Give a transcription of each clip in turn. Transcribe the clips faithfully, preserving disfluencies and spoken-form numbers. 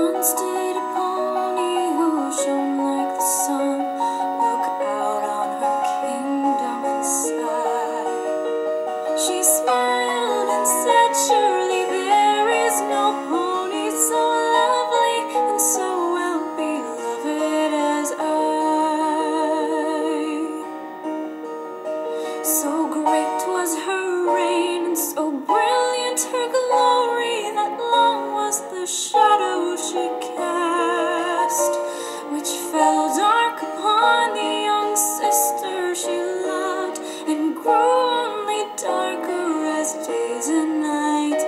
Once did a pony who shone like the sun look out on her kingdom and sigh. She smiled and said, surely there is no pony so lovely and so well beloved as I. So great was her reign and so brilliant her glory that long was the shadow she cast, which fell dark upon the young sister she loved, and grew only darker as days and night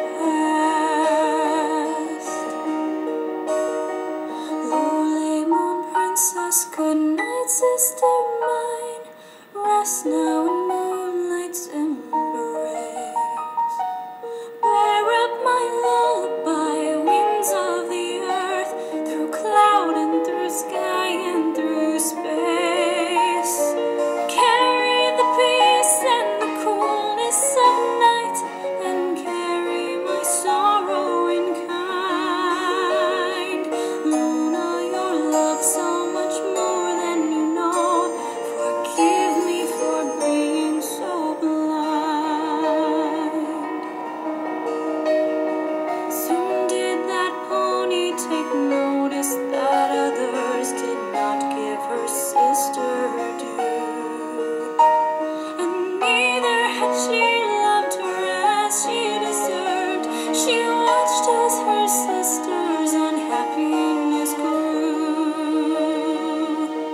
passed. Lowly moon princess, good night, sister mine, rest now in moonlight's embrace. Bear up my lullaby, winds of the earth, through cloud and through sky and through space. Carry the peace and the coolness of night, and carry my sorrow in kind. Luna, your love so much more than you know. Forgive me for being so blind. Soon did that pony take notice that others did not give her sister her due, and neither had she loved her as she deserved. She watched as her sister's unhappiness grew.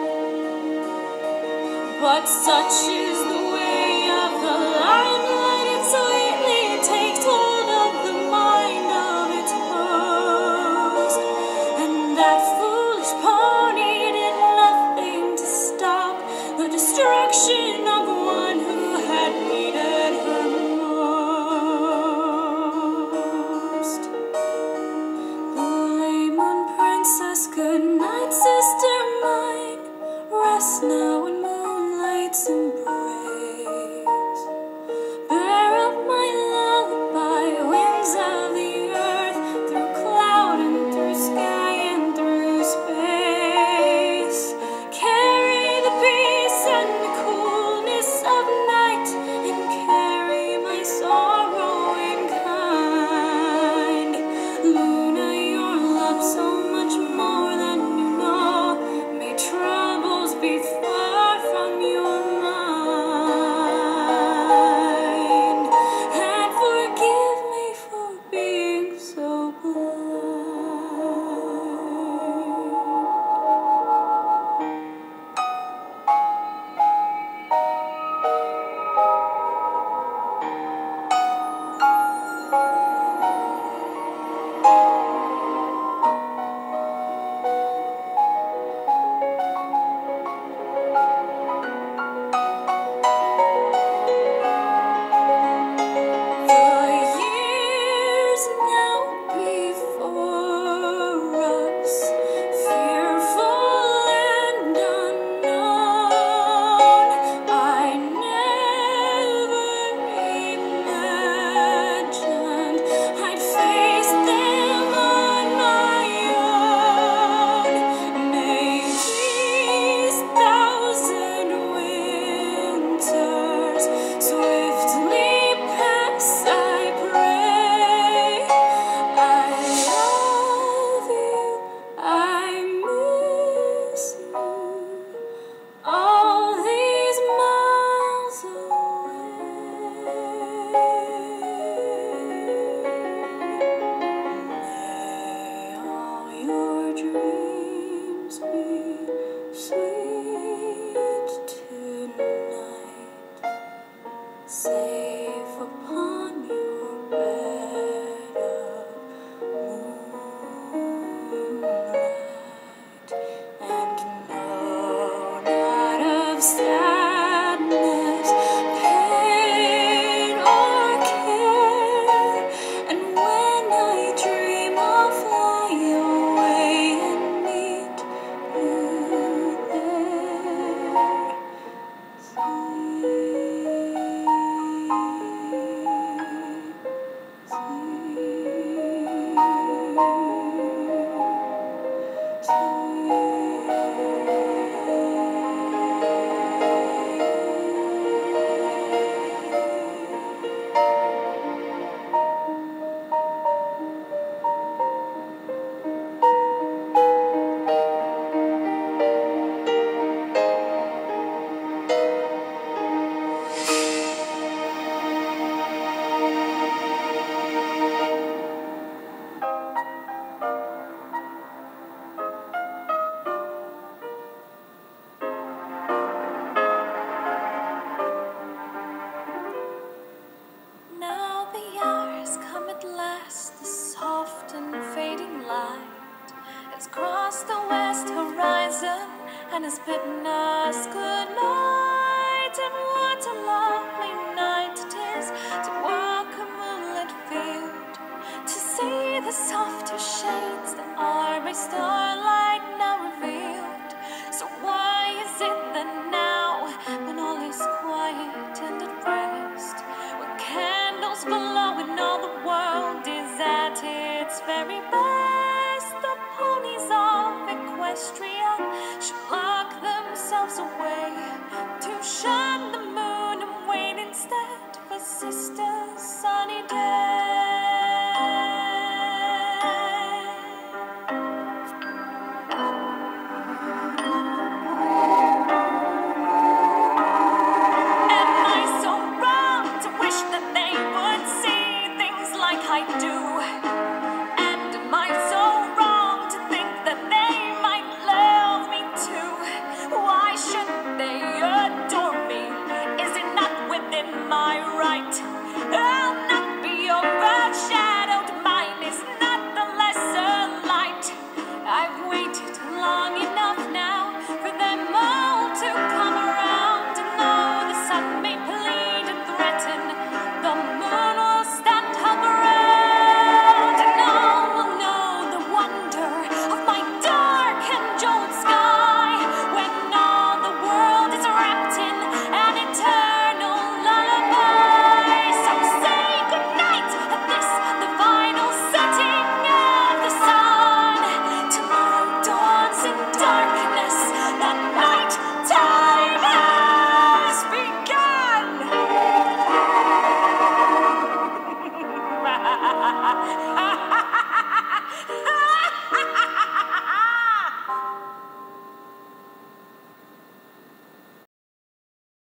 But such is the way of the limelight, it sweetly takes hold of the mind of its host, and that foolish pony did nothing to stop the destruction of one who had needed her most. Lowly moon princess, good night, sister mine, rest now in moonlight's embrace. Bear up my lullaby, winds of the earth, through cloud and through sky and through space. Carry the peace and the coolness of night, and carry my sorrow in kind. Luna, your love so much more than you know. May troubles be far from your mind, and forgive me for being so safe upon your bed of moonlight, and know not of sadness, pain, or care. And when I dream, I'll fly away and the west horizon and has bidden us good night. And what a lovely night it is to walk a moonlit field, to see the softer shades that are raised